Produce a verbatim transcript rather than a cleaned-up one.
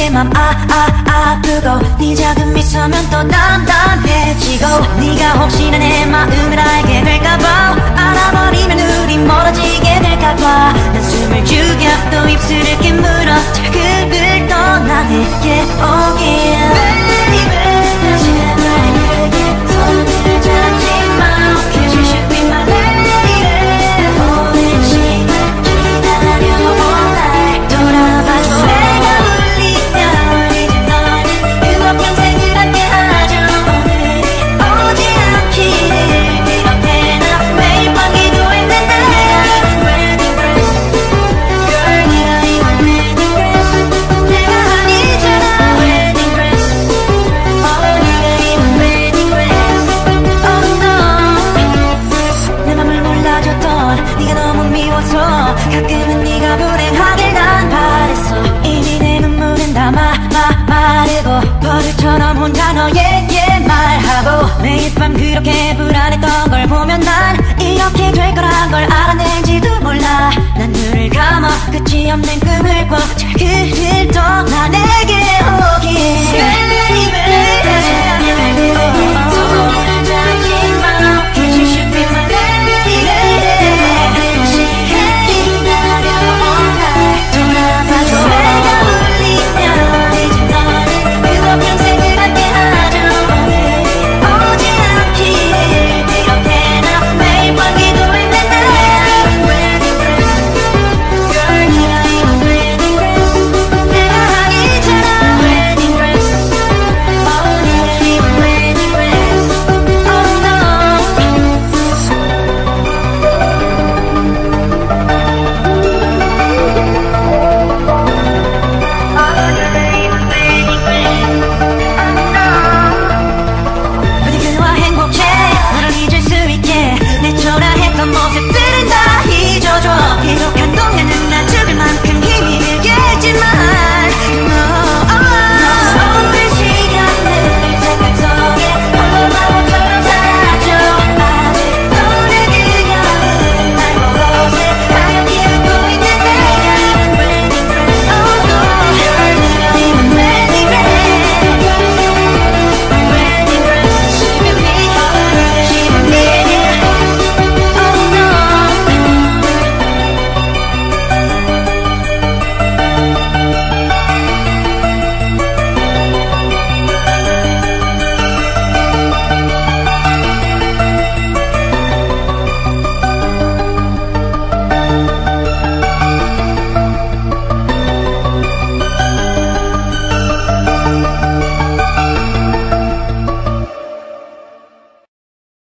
내 맘 아 아 아프고 네 작은 미소면 또 담담해지고 네가 혹시나 내 마음을 알게 될까봐 알아버리면 우리 멀어지게 될까봐 난 숨을 죽여 또 입술을 깨물어 자극을 떠나 내게 오길 Baby 제발 내게 손을 잡지 마 Cause you should be my lady 오랜 시간 기다려 날 돌아봐줘 내가 울리면 이제 너는 그것 평생을 함께 하죠 오늘이 오지 않기를 이렇게 나 매일 밤 기도했는데 Wedding dress Girl 네가 입은 wedding dress 내가 아니잖아 Wedding dress Oh 네가 입은 wedding dress Oh no 내 맘을 몰라줬던 네가 너무 미워서 가끔은 네가 불행하길 난 바랬어 이미 내 눈물은 다 마, 마, 마르고 버릇처럼 혼자 너에게 말하고 매일 밤 그렇게 불안했던 걸 보면 난 이렇게 될 거란 걸 알아낸지도 몰라 난 눈을 감아 끝이 없는 꿈을 꿔